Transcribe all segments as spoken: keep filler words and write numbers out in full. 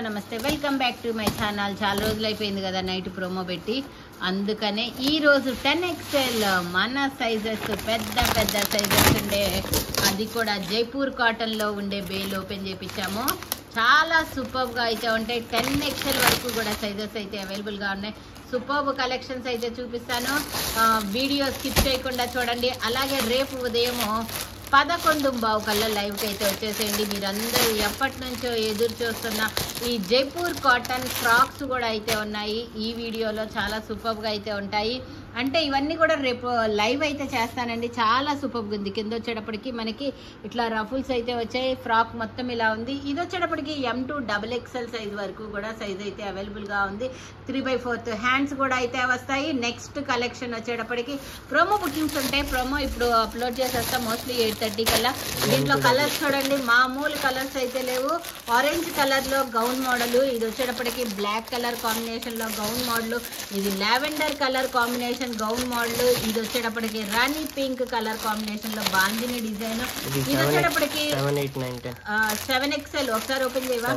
నమస్తే, welcome back to my channel. చాలా రోజులు అయిపోయింది కదా నైట్ ప్రోమో పెట్టి, అందుకనే ఈరోజు టెన్ ఎక్స్ఎల్ మన సైజెస్, పెద్ద పెద్ద సైజెస్ ఉండే, అది కూడా జైపూర్ కాటన్లో ఉండే బేల్ ఓపెన్ చేయించాము. చాలా సూపర్గా అయితే ఉంటాయి. టెన్ ఎక్స్ఎల్ వరకు కూడా సైజెస్ అయితే అవైలబుల్గా ఉన్నాయి. సూపర్బ్ కలెక్షన్స్ అయితే చూపిస్తాను, వీడియో స్కిప్ చేయకుండా చూడండి. అలాగే రేపు ఉదయము పదకొండు బావు కల్లా లైవ్కి అయితే వచ్చేసేయండి. మీరందరూ ఎప్పటి నుంచో ఎదురు చూస్తున్న ఈ జైపూర్ కాటన్ ఫ్రాక్స్ కూడా అయితే ఉన్నాయి. ఈ వీడియోలో చాలా సూపర్గా అయితే ఉంటాయి. అంటే ఇవన్నీ కూడా రేపు లైవ్ అయితే చేస్తానండి. చాలా సూపర్గా ఉంది. కింద వచ్చేటప్పటికి మనకి ఇట్లా రఫుల్స్ అయితే వచ్చాయి. ఫ్రాక్ మొత్తం ఇలా ఉంది. ఇది వచ్చేటప్పటికి M two double XL size వరకు కూడా సైజ్ అయితే అవైలబుల్గా ఉంది. త్రీ బై ఫోర్త్ హ్యాండ్స్ కూడా అయితే వస్తాయి. నెక్స్ట్ కలెక్షన్ వచ్చేటప్పటికి ప్రోమో బుకింగ్స్ ఉంటాయి. ప్రోమో ఇప్పుడు అప్లోడ్ చేసేస్తాం మోస్ట్లీ ఎయిట్ థర్టీ కల్లా. దీంట్లో కలర్స్ చూడండి, మామూలు కలర్స్ అయితే లేవు. ఆరెంజ్ కలర్లో గౌన్ మోడల్, ఇది వచ్చేటప్పటికి బ్లాక్ కలర్ కాంబినేషన్లో గౌన్ మోడల్, ఇది lavender colour combination gown model, ఇది వచ్చేటప్పటికి రాణి పింక్ కలర్ కాంబినేషన్ లో బాందిని డిజైన్. ఇది వచ్చేటప్పటికి సెవెన్ ఎక్స్ఎల్ ఒకసారి ఓపెన్ చేయవా,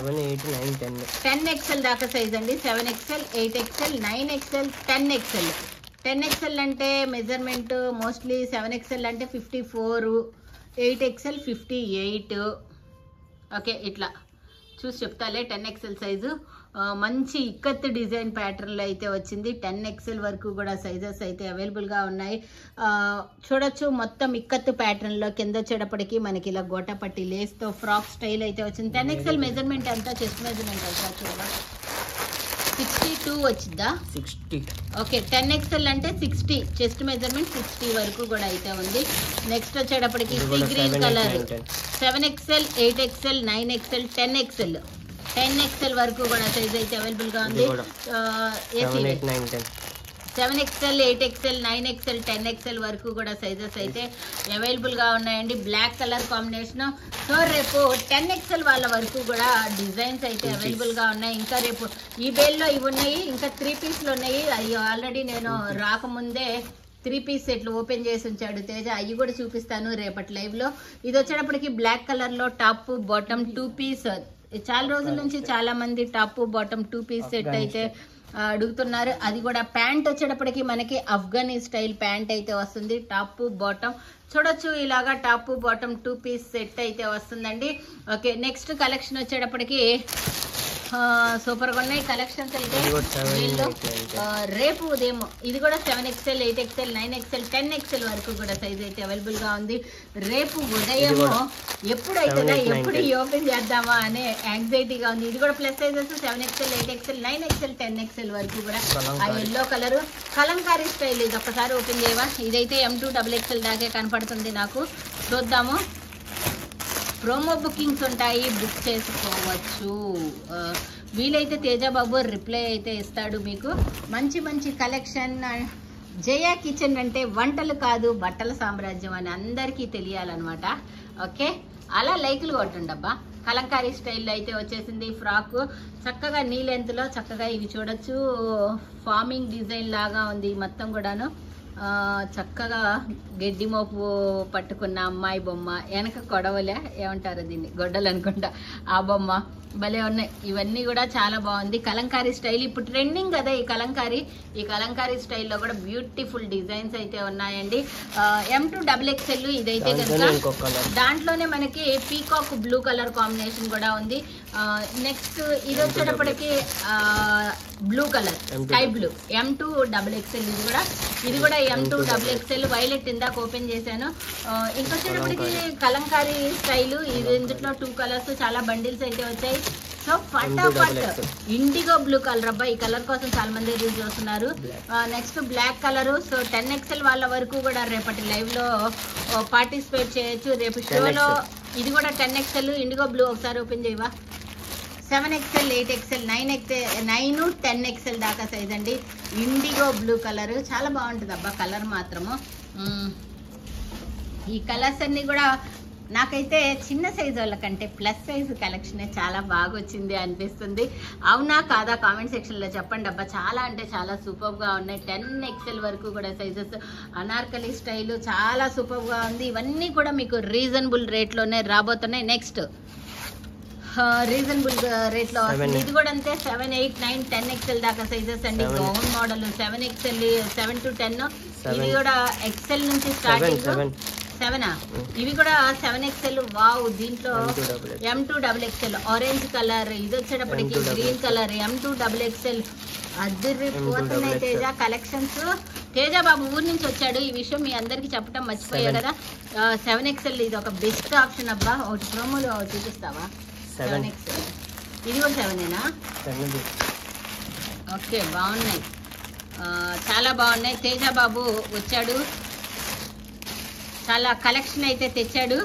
టెన్ ఎక్స్ఎల్ దాకా సైజ్ అండి. Seven XL, eight XL, nine XL, ten XL. Ten XL అంటే మెజర్మెంట్ మోస్ట్లీ, సెవెన్ ఎక్స్ఎల్ అంటే fifty four, eight XL fifty eight. Okay, ఇట్లా చూసి చెప్తాలే. టెన్ ఎక్స్ఎల్ సైజు మంచి ఇక్కత్ డిజైన్ ప్యాటర్న్లో అయితే వచ్చింది. టెన్ ఎక్స్ఎల్ వరకు కూడా సైజెస్ అయితే అవైలబుల్గా ఉన్నాయి. చూడొచ్చు, మొత్తం ఇక్కత్ ప్యాటర్న్లో కింద వచ్చేటప్పటికి మనకి ఇలా గోటపట్టి లేస్తో ఫ్రాక్ స్టైల్ అయితే వచ్చింది. టెన్ ఎక్స్ఎల్ మెజర్మెంట్ ఎంత, చెస్ట్ మెజర్మెంట్ ఎంత చూడ, సిక్స్టీ టూ వచ్చిందా, సిక్స్టీ. ఓకే, టెన్ ఎక్స్ఎల్ అంటే సిక్స్టీ, చెస్ట్ మెజర్మెంట్ సిక్స్టీ వరకు కూడా అయితే ఉంది. నెక్స్ట్ వచ్చేటప్పటికి sea green colour, seven XL, eight XL, nine XL, ten XL. Ten XL వరకు కూడా సైజ్ అయితే అవైలబుల్గా ఉంది. Seven XL, eight XL, nine XL, ten XL వరకు కూడా సైజెస్ అయితే అవైలబుల్గా ఉన్నాయండి. Black colour combination. సో రేపు టెన్ ఎక్స్ఎల్ వాళ్ళ వరకు కూడా డిజైన్స్ అయితే అవైలబుల్గా ఉన్నాయి. ఇంకా రేపు ఈ బేల్లో ఇవి ఉన్నాయి, ఇంకా త్రీ పీస్లు ఉన్నాయి. అవి ఆల్రెడీ నేను రాకముందే త్రీ పీస్ సెట్లు ఓపెన్ చేసి ఉంచాడు తేజ, అవి కూడా చూపిస్తాను రేపటి లైవ్లో. ఇది వచ్చేటప్పటికి బ్లాక్ కలర్లో టాప్ బాటమ్ టూ పీస్. చాలా రోజుల నుంచి చాలా మంది top bottom two piece set అయితే అడుగుతున్నారు. అది కూడా ప్యాంట్ వచ్చేటప్పటికి మనకి అఫ్ఘనీ స్టైల్ ప్యాంట్ అయితే వస్తుంది. టాప్ బాటమ్ చూడొచ్చు, ఇలాగా top bottom two piece set అయితే వస్తుందండి. ఓకే, నెక్స్ట్ కలెక్షన్ వచ్చేటప్పటికి సూపర్గా ఉన్నాయి కలెక్షన్స్ అయితే. రేపు ఉదయం ఇది కూడా seven XL, eight XL, nine XL, ten XL వరకు కూడా సైజ్ అయితే అవైలబుల్గా ఉంది. రేపు ఉదయం ఎప్పుడైతుందా, ఎప్పుడు ఓపెన్ చేద్దామా అనే యాంగ్జైటీగా ఉంది. ఇది కూడా plus sizes, seven XL, eight XL, nine XL, ten XL వరకు కూడా. ఆ ఎల్లో కలర్ కలంకారీ స్టైల్, ఇది ఒక్కసారి ఓపెన్ చేయవా. ఇదైతే ఎం టూ డబుల్ ఎక్స్ఎల్ దాకే కనపడుతుంది నాకు. చూద్దాము. ప్రోమో బుకింగ్స్ ఉంటాయి, బుక్ చేసుకోవచ్చు. వీలైతే తేజబాబు రిప్లై అయితే ఇస్తాడు మీకు. మంచి మంచి కలెక్షన్. జయ కిచెన్ అంటే వంటలు కాదు బట్టల సామ్రాజ్యం అని అందరికీ తెలియాలన్నమాట. ఓకే, అలా లైకులు కొట్టుండబ్బా. కలంకారీ స్టైల్లో అయితే వచ్చేసింది ఫ్రాక్. చక్కగా నీ లెంత్లో చక్కగా ఇవి చూడొచ్చు. ఫార్మింగ్ డిజైన్ లాగా ఉంది మొత్తం కూడాను. చక్కగా గడ్డి మోపు పట్టుకున్న అమ్మాయి బొమ్మ, వెనక కొడవలే ఏమంటారు దీన్ని, గొడ్డలు అనుకుంటా, ఆ బొమ్మ భలే ఉన్నాయి. ఇవన్నీ కూడా చాలా బాగుంది. కలంకారీ స్టైల్ ఇప్పుడు ట్రెండింగ్ కదా ఈ కలంకారీ. ఈ కలంకారీ స్టైల్లో కూడా బ్యూటిఫుల్ డిజైన్స్ అయితే ఉన్నాయండి. ఎం టూ డబుల్ ఎక్స్ఎల్ ఇదైతే కనుక దాంట్లోనే మనకి పీకాక్ బ్లూ కలర్ కాంబినేషన్ కూడా ఉంది. నెక్స్ట్ ఇది వచ్చేటప్పటికి blue colour, sky blue, M two double XL. ఇది కూడా ఇది కూడా M two double XL. Violet ఇందాక ఓపెన్ చేశాను. ఇంకొచ్చేటప్పటికి కలంకారీ స్టైల్. ఇది ఇందులో టూ కలర్స్, చాలా బండిల్స్ అయితే వచ్చాయి. సో ఫటాఫట్ ఇండిగో బ్లూ కలర్ అబ్బా, ఈ కలర్ కోసం చాలా మంది యూజ్ చేస్తున్నారు. Next black colour. So ten XL వాళ్ళ వరకు కూడా రేపటి లైవ్ లో పార్టిసిపేట్ చేయొచ్చు. రేపు షోలో ఇది కూడా టెన్ ఎక్స్ఎల్ ఇండిగో బ్లూ. ఒకసారి ఓపెన్ చేయవా. Seven XL, eight XL, nine XL, nine ten XL దాకా సైజ్ అండి. ఇండిగో బ్లూ కలర్ చాలా బాగుంటుంది అబ్బా కలర్ మాత్రము. ఈ కలర్స్ అన్ని కూడా నాకైతే చిన్న సైజు వాళ్ళకంటే ప్లస్ సైజు కలెక్షనే చాలా బాగా వచ్చింది అనిపిస్తుంది. అవునా కాదా కామెంట్ సెక్షన్లో చెప్పండి అబ్బా. చాలా అంటే చాలా సూపర్గా ఉన్నాయి. టెన్ ఎక్స్ఎల్ వరకు కూడా సైజెస్. అనార్కలి స్టైల్ చాలా సూపర్గా ఉంది. ఇవన్నీ కూడా మీకు రీజనబుల్ రేట్లోనే రాబోతున్నాయి. నెక్స్ట్ రీజనబుల్ రేట్ లో వస్తుంది. ఇది కూడా అంతే seven eight nine ten XL దాకా సైజెస్ అండి. Gown model seven XL seven to ten. ఇది కూడా ఎక్స్ఎల్ నుంచి స్టార్టింగ్ సెవెనా. ఇవి కూడా సెవెన్ ఎక్స్ఎల్. వావ్, దీంట్లో M two double XL orange colour, ఇది వచ్చేటప్పటికి green colour, M two double XL. అదిరిపోతున్నాయి తేజ కలెక్షన్స్. తేజ బాబు ఊరు నుంచి వచ్చాడు, ఈ విషయం మీ అందరికి చెప్పడం మర్చిపోయా కదా. సెవెన్ ఎక్స్ఎల్ ఇది ఒక బెస్ట్ ఆప్షన్ అబ్బా. ఒకటి ప్రోమోలు చూపిస్తావా? సెవెన్ ఎక్స్ఎల్ ఇది కూడా సెవెనేనా? ఓకే, బాగున్నాయి, చాలా బాగున్నాయి. తేజ బాబు వచ్చాడు, చాలా కలెక్షన్ అయితే తెచ్చాడు.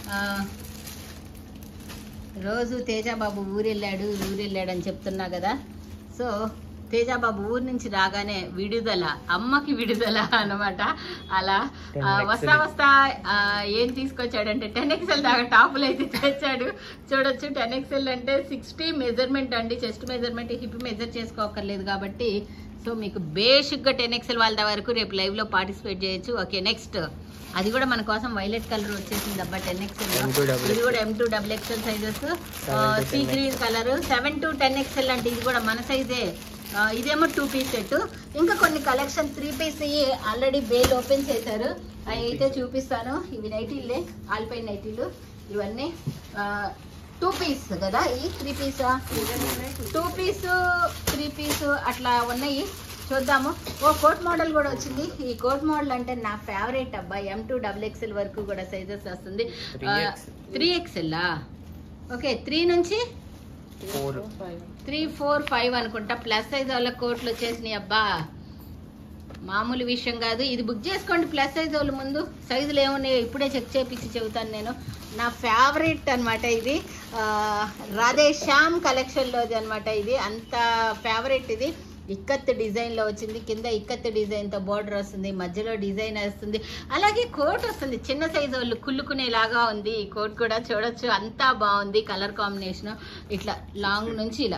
రోజు తేజ బాబు ఊరు వెళ్ళాడు ఊరు వెళ్ళాడు అని చెప్తున్నా కదా. సో తేజ బాబు ఊరు నుంచి రాగానే విడుదల, అమ్మకి విడుదల అన్నమాట. అలా వస్తా వస్తా ఏం తీసుకొచ్చాడంటే టెన్ ఎక్స్ఎల్ దాకా టాపులు అయితే తెచ్చాడు. చూడొచ్చు, టెన్ ఎక్స్ఎల్ అంటే సిక్స్టీ మెజర్మెంట్ అండి. చెస్ట్ మెజర్మెంట్, హిప్ మెజర్ చేసుకోకర్లేదు కాబట్టి. సో మీకు బేసిక్గా టెన్ ఎక్స్ఎల్ వాళ్ళ వరకు రేపు లైవ్లో పార్టిసిపేట్ చేయొచ్చు. ఓకే, నెక్స్ట్ అది కూడా మన కోసం వైలెట్ కలర్ వచ్చేసింది అబ్బా టెన్ ఎక్స్ఎల్. ఇది కూడా M two double XL sizes, sea green colour. Seven to ten XL అంటే ఇది కూడా మన సైజే. ఇదేమో టూ పీస్ సెట్. ఇంకా కొన్ని collection three piece already bale open చేశారు, అవి అయితే చూపిస్తాను. ఇవి నైటీలే, ఆల్పైన్ నైటీలు ఇవన్నీ. టూ పీస్ కదా, ఈ త్రీ పీసా? టూ పీస్ త్రీ పీస్ అట్లా ఉన్నాయి, చూద్దాము. ఓ కోట్ మోడల్ కూడా వచ్చింది. ఈ కోట్ మోడల్ అంటే నా ఫేవరెట్ అబ్బా. ఎం టూ డబుల్ ఎక్స్ఎల్ వరకు కూడా సైజెస్ వస్తుంది. త్రీ ఎక్స్ఎల్లా? ఓకే, త్రీ నుంచి త్రీ ఫోర్ ఫైవ్ అనుకుంటా. ప్లస్ సైజ్ వాళ్ళ కోట్లు వచ్చేసినాయి అబ్బా, మామూలు విషయం కాదు. ఇది బుక్ చేసుకోండి ప్లస్ సైజ్ వాళ్ళు. ముందు సైజులు ఏమున్నాయో ఇప్పుడే చెక్ చేపించి చెబుతాను నేను. నా ఫేవరెట్ అనమాట ఇది, రాధే శ్యామ్ కలెక్షన్లోది అనమాట. ఇది అంత ఫేవరెట్. ఇది ఇక్కత్ డిజైన్లో వచ్చింది, కింద ఇక్కత్ డిజైన్తో బార్డర్ వస్తుంది, మధ్యలో డిజైన్ వస్తుంది, అలాగే కోట్ వస్తుంది. చిన్న సైజు వాళ్ళు కుళ్ళుకునేలాగా ఉంది ఈ కోట్ కూడా. చూడొచ్చు, అంతా బాగుంది కలర్ కాంబినేషన్. ఇట్లా లాంగ్ నుంచి ఇలా.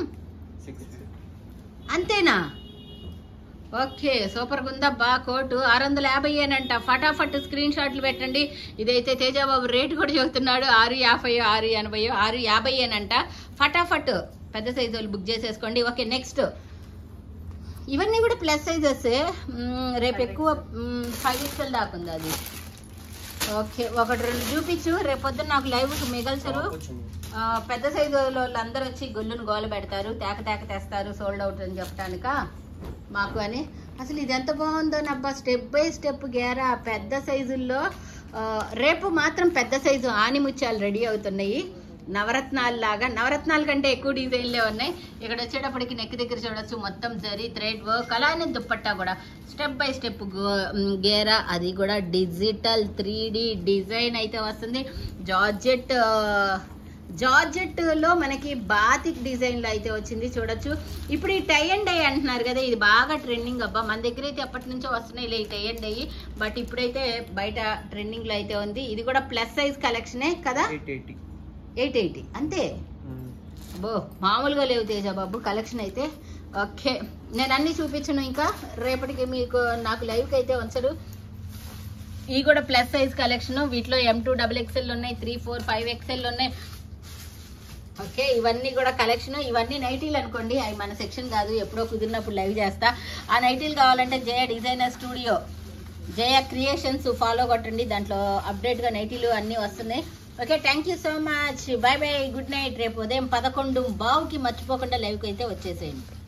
అంతేనా? ఓకే, సూపర్గా ఉందబ్బా కోటు. ఆరు వందల యాభై ఏనంట. ఫటాఫట్ స్క్రీన్ షాట్లు పెట్టండి. ఇదైతే తేజబాబు రేటు కూడా చెబుతున్నాడు, ఆరు యాభై ఆరు ఎనభై ఆరు యాభై ఏనంట. ఫటాఫట్ పెద్ద సైజు వాళ్ళు బుక్ చేసేసుకోండి. ఓకే, నెక్స్ట్ ఇవన్నీ కూడా ప్లస్ సైజెస్. రేపు ఎక్కువ ఫైవ్ ఎక్స్ఎల్ దాకా ఉంది అది. ఓకే, ఒకటి రెండు చూపించు, రేపు పొద్దున్న నాకు లైవ్కి మిగల్చరు. పెద్ద సైజు వాళ్ళు అందరూ వచ్చి గొల్లును గోల పెడతారు, తేక తేక తెస్తారు సోల్డ్ అవుట్ అని చెప్పడానిక మాకు అని. అసలు ఇది ఎంత బాగుందో నబ్బా, స్టెప్ బై స్టెప్ గేరా పెద్ద సైజుల్లో. రేపు మాత్రం పెద్ద సైజు ఆనిముత్యాలు రెడీ అవుతున్నాయి, నవరత్నాలు లాగా. నవరత్నాల కంటే ఎక్కువ డిజైన్లే ఉన్నాయి. ఇక్కడ వచ్చేటప్పటికి నెక్ దగ్గర చూడొచ్చు, మొత్తం జరీ థ్రెడ్ వర్క్, అలానే దుప్పట్టా కూడా స్టెప్ బై స్టెప్ గేరా. అది కూడా డిజిటల్ త్రీ డి డిజైన్ అయితే వస్తుంది. జార్జెట్ జార్జెట్ లో మనకి బాతిక్ డిజైన్ లో అయితే వచ్చింది. చూడొచ్చు, ఇప్పుడు ఈ టై అండ్ డై అంటున్నారు కదా, ఇది బాగా ట్రెండింగ్ అబ్బా. మన దగ్గర అయితే ఎప్పటి నుంచో వస్తున్నాయి ఈ టై అండ్ డై, బట్ ఇప్పుడైతే బయట ట్రెండింగ్ లో అయితే ఉంది. ఇది కూడా ప్లస్ సైజ్ కలెక్షనే కదా, ఎయిట్ ఎయిటీ అంతే. బో మామూలుగా లేవు తేజ బాబు కలెక్షన్ అయితే. ఓకే, నేను అన్ని చూపించను, ఇంకా రేపటికి మీకు నాకు లైవ్కి అయితే ఉంచరు. ఇవి కూడా ప్లస్ సైజ్ కలెక్షన్. వీటిలో ఎం టూ డబుల్ ఎక్స్ఎల్ ఉన్నాయి, త్రీ ఫోర్ ఫైవ్ ఎక్స్ఎల్ ఉన్నాయి. ఓకే, ఇవన్నీ కూడా కలెక్షన్. ఇవన్నీ నైటీలు అనుకోండి, అవి మన సెక్షన్ కాదు, ఎప్పుడో కుదిరినప్పుడు లైవ్ చేస్తా. ఆ నైటీలు కావాలంటే Jaya designer studio, Jaya creations follow కొట్టండి, దాంట్లో అప్డేట్గా నైటీలు అన్నీ వస్తున్నాయి. Okay, thank you so much, bye bye, good night. రేపు ఉదయం పదకొండు బావుకి మర్చిపోకుండా లైవ్కి అయితే వచ్చేసేయండి.